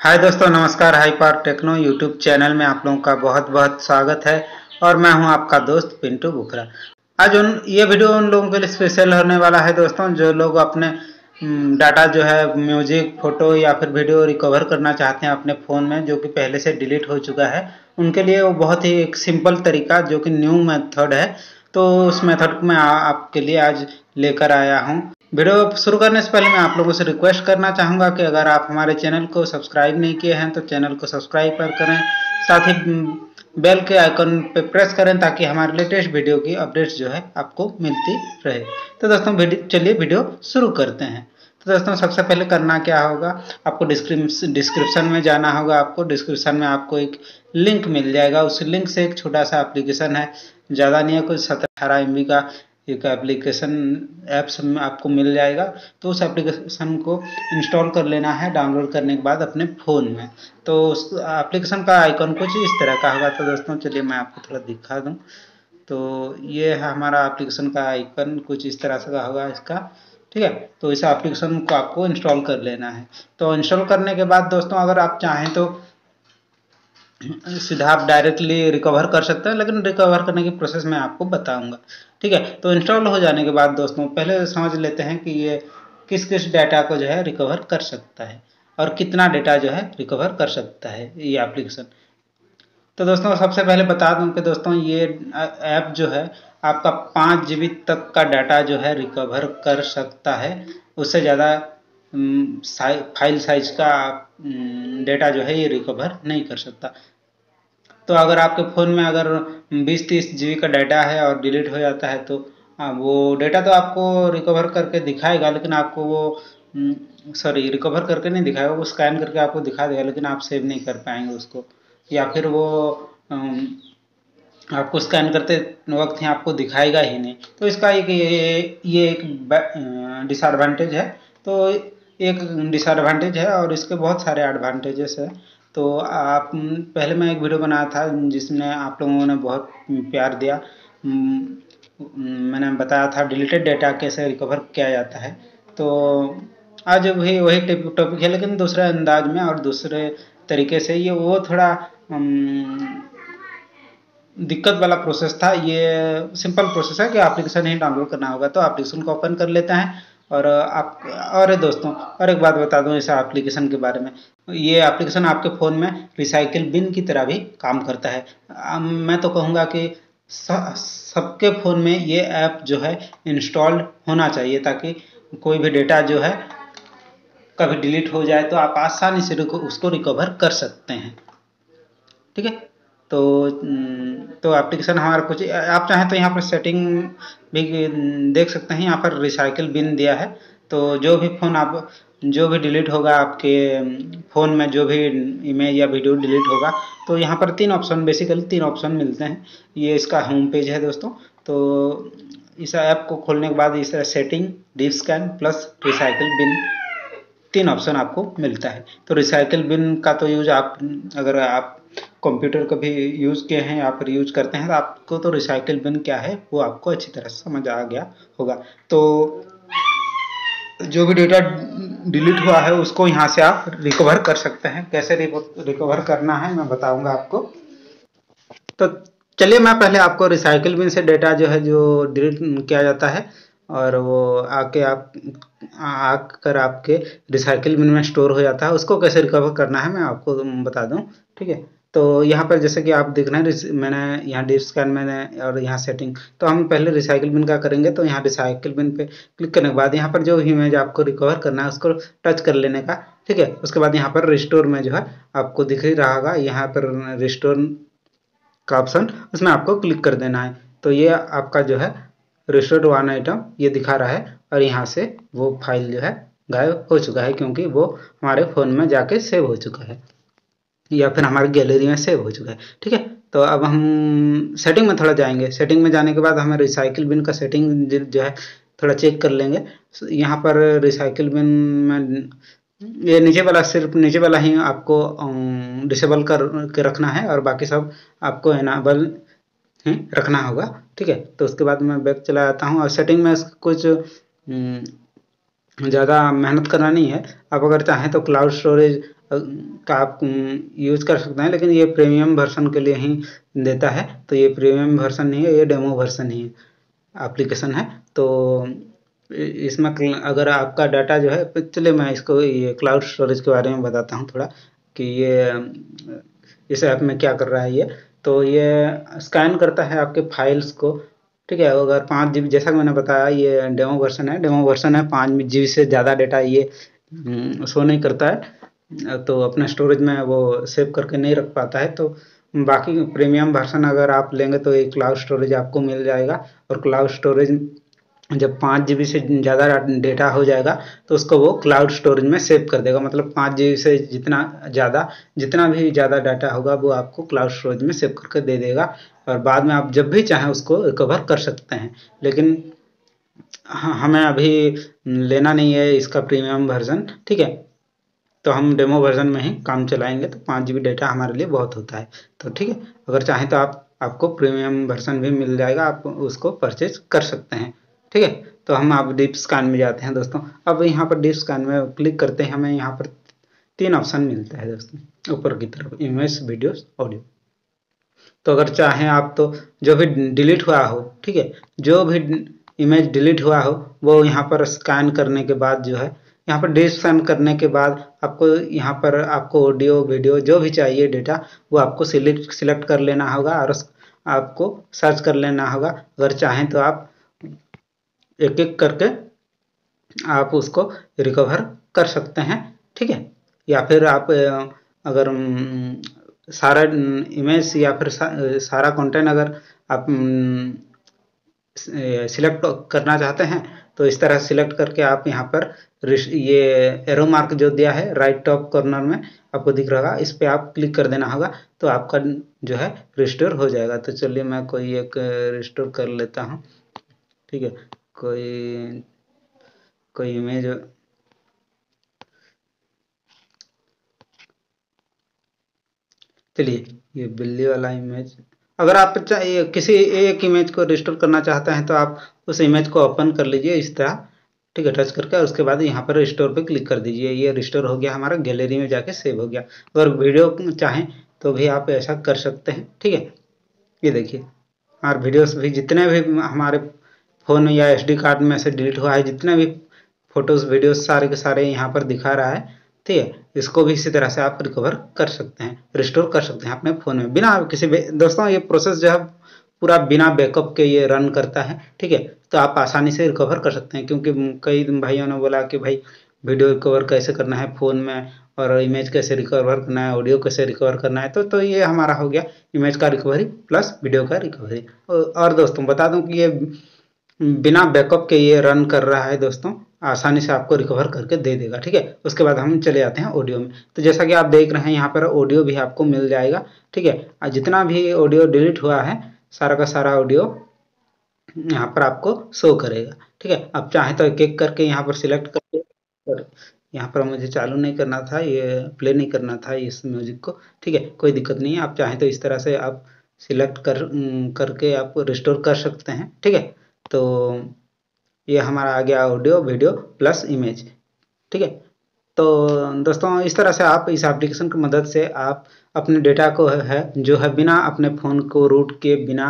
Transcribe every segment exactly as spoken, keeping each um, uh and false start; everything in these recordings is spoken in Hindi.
हाय दोस्तों, नमस्कार। हाईपार टेक्नो यूट्यूब चैनल में आप लोगों का बहुत बहुत स्वागत है और मैं हूं आपका दोस्त पिंटू बुखरा। आज उन ये वीडियो उन लोगों के लिए स्पेशल होने वाला है दोस्तों, जो लोग अपने डाटा जो है म्यूजिक, फोटो या फिर वीडियो रिकवर करना चाहते हैं अपने फ़ोन में, जो कि पहले से डिलीट हो चुका है। उनके लिए वो बहुत ही एक सिंपल तरीका, जो कि न्यू मेथड है, तो उस मेथड को मैं आपके लिए आज लेकर आया हूं। वीडियो शुरू करने से पहले मैं आप लोगों से रिक्वेस्ट करना चाहूँगा कि अगर आप हमारे चैनल को सब्सक्राइब नहीं किए हैं तो चैनल को सब्सक्राइब कर करें, साथ ही बेल के आइकन पे प्रेस करें ताकि हमारे लेटेस्ट वीडियो की अपडेट्स जो है आपको मिलती रहे। तो दोस्तों वीडियो चलिए वीडियो शुरू करते हैं। तो दोस्तों सबसे पहले करना क्या होगा, आपको डिस्क्रिप्शन में जाना होगा। आपको डिस्क्रिप्शन में आपको एक लिंक मिल जाएगा। उस लिंक से एक छोटा सा एप्लीकेशन है, ज़्यादा नहीं है, कुछ सत्रह अठारह एम बी का एक एप्लीकेशन ऐप्स में आपको मिल जाएगा। तो उस एप्लीकेशन को इंस्टॉल कर लेना है, डाउनलोड करने के बाद अपने फ़ोन में। तो उस एप्लीकेशन का आइकन कुछ इस तरह का होगा। तो दोस्तों चलिए मैं आपको थोड़ा दिखा दूं। तो ये है हमारा एप्लीकेशन का आइकन, कुछ इस तरह से का होगा इसका, ठीक है। तो इस एप्लीकेशन को आपको इंस्टॉल कर लेना है। तो इंस्टॉल करने के बाद दोस्तों अगर आप चाहें तो सीधा आप डायरेक्टली रिकवर कर सकते हैं, लेकिन रिकवर करने की प्रोसेस मैं आपको बताऊंगा, ठीक है। तो इंस्टॉल हो जाने के बाद दोस्तों पहले समझ लेते हैं कि ये किस किस डाटा को जो है रिकवर कर सकता है और कितना डाटा जो है रिकवर कर सकता है ये एप्लीकेशन। तो दोस्तों सबसे पहले बता दूं कि दोस्तों ये ऐप जो है आपका पाँच जी बी तक का डाटा जो है रिकवर कर सकता है। उससे ज़्यादा फाइल साइज का डेटा जो है ये रिकवर नहीं कर सकता। तो अगर आपके फ़ोन में अगर बीस तीस जी बी का डाटा है और डिलीट हो जाता है तो वो डाटा तो आपको रिकवर करके दिखाएगा, लेकिन आपको वो सॉरी रिकवर करके नहीं दिखाएगा, वो स्कैन करके आपको दिखा देगा, लेकिन आप सेव नहीं कर पाएंगे उसको, या फिर वो आपको स्कैन करते वक्त ही आपको दिखाएगा ही नहीं। तो इसका एक ये, ये एक डिसएडवांटेज है। तो एक डिसएडवांटेज है और इसके बहुत सारे एडवांटेजेस है। तो आप पहले मैं एक वीडियो बनाया था जिसमें आप लोगों ने बहुत प्यार दिया। मैंने बताया था डिलीटेड डेटा कैसे रिकवर किया जाता है। तो आज वही वही टॉपिक है, लेकिन दूसरे अंदाज में और दूसरे तरीके से। ये वो थोड़ा दिक्कत वाला प्रोसेस था। ये सिंपल प्रोसेस है कि एप्लीकेशन ही डाउनलोड करना होगा। तो एप्लीकेशन को ओपन कर लेता है और आप और दोस्तों और एक बात बता दूं इस एप्लीकेशन के बारे में। ये एप्लीकेशन आपके फ़ोन में रिसाइकिल बिन की तरह भी काम करता है। मैं तो कहूँगा कि सबके फ़ोन में ये ऐप जो है इंस्टॉल्ड होना चाहिए, ताकि कोई भी डेटा जो है कभी डिलीट हो जाए तो आप आसानी से उसको रिकवर कर सकते हैं, ठीक है। तो तो एप्लीकेशन हमारा कुछ आप चाहें तो यहाँ पर सेटिंग भी देख सकते हैं। यहाँ पर रिसाइकिल बिन दिया है। तो जो भी फ़ोन आप जो भी डिलीट होगा आपके फ़ोन में, जो भी इमेज या वीडियो डिलीट होगा, तो यहाँ पर तीन ऑप्शन बेसिकली तीन ऑप्शन मिलते हैं। ये इसका होम पेज है दोस्तों। तो इस ऐप को खोलने के बाद इस setting, deep scan plus recycle bin तीन ऑप्शन आपको मिलता है। तो रिसाइकिल बिन का तो यूज आप अगर आप कंप्यूटर का भी यूज़ किए हैं या फिर यूज़ करते हैं तो आपको तो रिसाइकिल बिन क्या है वो आपको अच्छी तरह से समझ आ गया होगा। तो जो भी डेटा डिलीट हुआ है उसको यहाँ से आप रिकवर कर सकते हैं। कैसे रिकवर करना है मैं बताऊंगा आपको। तो चलिए मैं पहले आपको रिसाइकिल बिन से डेटा जो है जो डिलीट किया जाता है और वो आके आप आकर आपके रिसाइकिल बिन में स्टोर हो जाता है, उसको कैसे रिकवर करना है मैं आपको बता दूं, ठीक है। तो यहाँ पर जैसे कि आप देख रहे हैं मैंने यहाँ डिस्क स्कैन मैंने और यहाँ सेटिंग। तो हम पहले रिसाइकिल बिन का करेंगे। तो यहाँ रिसाइकिल बिन पे क्लिक करने के बाद यहाँ पर जो इमेज आपको रिकवर करना है उसको टच कर लेने का, ठीक है। उसके बाद यहाँ पर रिस्टोर में जो है आपको दिख ही रहा होगा, यहाँ पर रिस्टोर का ऑप्शन, उसमें आपको क्लिक कर देना है। तो ये आपका जो है रिस्टोर्ड वन आइटम ये दिखा रहा है और यहाँ से वो फाइल जो है गायब हो चुका है, क्योंकि वो हमारे फ़ोन में जाके सेव हो चुका है या फिर हमारे गैलरी में सेव हो चुका है, ठीक है। तो अब हम सेटिंग में थोड़ा जाएंगे। सेटिंग में जाने के बाद हमें रिसाइकिल बिन का सेटिंग जो है थोड़ा चेक कर लेंगे। यहाँ पर रिसाइकिल बिन में ये नीचे वाला, सिर्फ नीचे वाला ही आपको डिसेबल कर के रखना है और बाकी सब आपको एनाबल ही रखना होगा, ठीक है। तो उसके बाद मैं बैक चला जाता हूँ और सेटिंग में कुछ ज़्यादा मेहनत करना नहीं है। आप अगर चाहें तो क्लाउड स्टोरेज का आप यूज कर सकते हैं, लेकिन ये प्रीमियम वर्जन के लिए ही देता है। तो ये प्रीमियम वर्जन नहीं है, ये डेमो वर्जन ही एप्लीकेशन है। तो इसमें अगर आपका डाटा जो है, चलिए मैं इसको ये क्लाउड स्टोरेज के बारे में बताता हूँ थोड़ा कि ये इस ऐप में क्या कर रहा है। ये तो ये स्कैन करता है आपके फाइल्स को, ठीक है। अगर पाँच जी बी, जैसा कि मैंने बताया ये डेमो वर्जन है, डेमो वर्जन है, पाँच जी बी से ज़्यादा डाटा ये शो नहीं करता है, तो अपने स्टोरेज में वो सेव करके नहीं रख पाता है। तो बाकी प्रीमियम वर्जन अगर आप लेंगे तो एक क्लाउड स्टोरेज आपको मिल जाएगा, और क्लाउड स्टोरेज जब पाँच जी बी से ज़्यादा डेटा हो जाएगा तो उसको वो क्लाउड स्टोरेज में सेव कर देगा। मतलब पाँच जी बी से जितना ज़्यादा जितना भी ज़्यादा डाटा होगा वो आपको क्लाउड स्टोरेज में सेव करके दे देगा, और बाद में आप जब भी चाहें उसको रिकवर कर सकते हैं। लेकिन हमें अभी लेना नहीं है इसका प्रीमियम वर्जन, ठीक है। तो हम डेमो वर्जन में ही काम चलाएंगे, तो पाँच जी बी डेटा हमारे लिए बहुत होता है। तो ठीक है, अगर चाहें तो आप आपको प्रीमियम वर्जन भी मिल जाएगा, आप उसको परचेज कर सकते हैं, ठीक है। तो हम आप डीप स्कैन में जाते हैं दोस्तों। अब यहाँ पर डीप स्कैन में क्लिक करते हैं, हमें यहाँ पर तीन ऑप्शन मिलता है दोस्तों ऊपर की तरफ, इमेज, वीडियोस, ऑडियो। तो अगर चाहें आप तो जो भी डिलीट हुआ हो, ठीक है, जो भी इमेज डिलीट हुआ हो वो यहाँ पर स्कैन करने के बाद जो है, यहाँ पर डीप स्कैन करने के बाद आपको यहाँ पर आपको ऑडियो वीडियो जो भी चाहिए डेटा वो आपको सिलेक्ट सिलेक्ट कर लेना होगा, और आपको सर्च कर लेना होगा। अगर चाहें तो आप एक एक करके आप उसको रिकवर कर सकते हैं, ठीक है। या फिर आप अगर सारा इमेज या फिर सारा कंटेंट अगर आप सिलेक्ट करना चाहते हैं तो इस तरह सिलेक्ट करके आप यहाँ पर ये एरो मार्क जो दिया है राइट टॉप कॉर्नर में आपको दिख रहा है, इस पे आप क्लिक कर देना होगा, तो आपका जो है रिस्टोर हो जाएगा। तो चलिए मैं कोई एक रिस्टोर कर लेता हूँ, ठीक है। कोई कोई इमेज, चलिए ये बिल्ली वाला इमेज, अगर आप चाहिए किसी एक इमेज को रिस्टोर करना चाहते हैं तो आप उस इमेज को ओपन कर लीजिए इस तरह, ठीक है, टच करके, और उसके बाद यहाँ पर रिस्टोर पे क्लिक कर दीजिए। ये रिस्टोर हो गया, हमारा गैलरी में जाके सेव हो गया। अगर वीडियो चाहें तो भी आप ऐसा कर सकते हैं, ठीक है। ये देखिए हमारे वीडियोस भी जितने भी हमारे फ़ोन या एस डी कार्ड में से डिलीट हुआ है, जितने भी फोटोज़ वीडियोस सारे के सारे यहाँ पर दिखा रहा है, ठीक है। इसको भी इसी तरह से आप रिकवर कर सकते हैं, रिस्टोर कर सकते हैं अपने फ़ोन में बिना किसी। दोस्तों ये प्रोसेस जो है पूरा बिना बैकअप के ये रन करता है, ठीक है। तो आप आसानी से रिकवर कर सकते हैं, क्योंकि कई भाइयों ने बोला कि भाई वीडियो रिकवर कैसे करना है फ़ोन में, और इमेज कैसे रिकवर करना है, ऑडियो कैसे रिकवर करना है। तो तो ये हमारा हो गया इमेज का रिकवरी प्लस वीडियो का रिकवरी। और दोस्तों बता दूं कि ये बिना बैकअप के ये रन कर रहा है दोस्तों, आसानी से आपको रिकवर करके दे देगा, ठीक है। उसके बाद हम चले जाते हैं ऑडियो में। तो जैसा कि आप देख रहे हैं यहाँ पर ऑडियो भी आपको मिल जाएगा, ठीक है। जितना भी ऑडियो डिलीट हुआ है सारा का सारा ऑडियो यहाँ पर आपको शो करेगा, ठीक है। आप चाहें तो एक एक करके यहाँ पर सिलेक्ट करके, और यहाँ पर मुझे चालू नहीं करना था, ये प्ले नहीं करना था इस म्यूजिक को, ठीक है, कोई दिक्कत नहीं है। आप चाहें तो इस तरह से आप सिलेक्ट कर करके आप रिस्टोर कर सकते हैं, ठीक है। तो ये हमारा आ गया ऑडियो वीडियो प्लस इमेज, ठीक है। तो दोस्तों इस तरह से आप इस एप्लीकेशन की मदद से आप अपने डेटा को है जो है बिना अपने फ़ोन को रूट के, बिना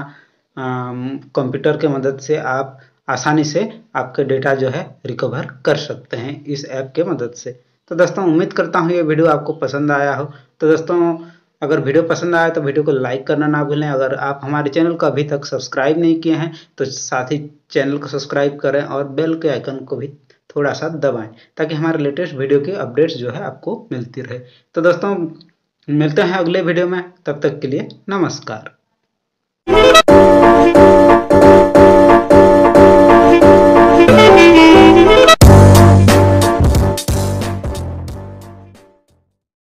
कंप्यूटर के मदद से आप आसानी से आपके डेटा जो है रिकवर कर सकते हैं इस ऐप के मदद से। तो दोस्तों उम्मीद करता हूँ ये वीडियो आपको पसंद आया हो। तो दोस्तों अगर वीडियो पसंद आया तो वीडियो को लाइक करना ना भूलें। अगर आप हमारे चैनल को अभी तक सब्सक्राइब नहीं किए हैं तो साथ ही चैनल को सब्सक्राइब करें और बेल के आइकन को भी थोड़ा सा दबाएं, ताकि हमारे लेटेस्ट वीडियो की अपडेट्स जो है आपको मिलती रहे। तो दोस्तों मिलते हैं अगले वीडियो में, तब तक के लिए नमस्कार।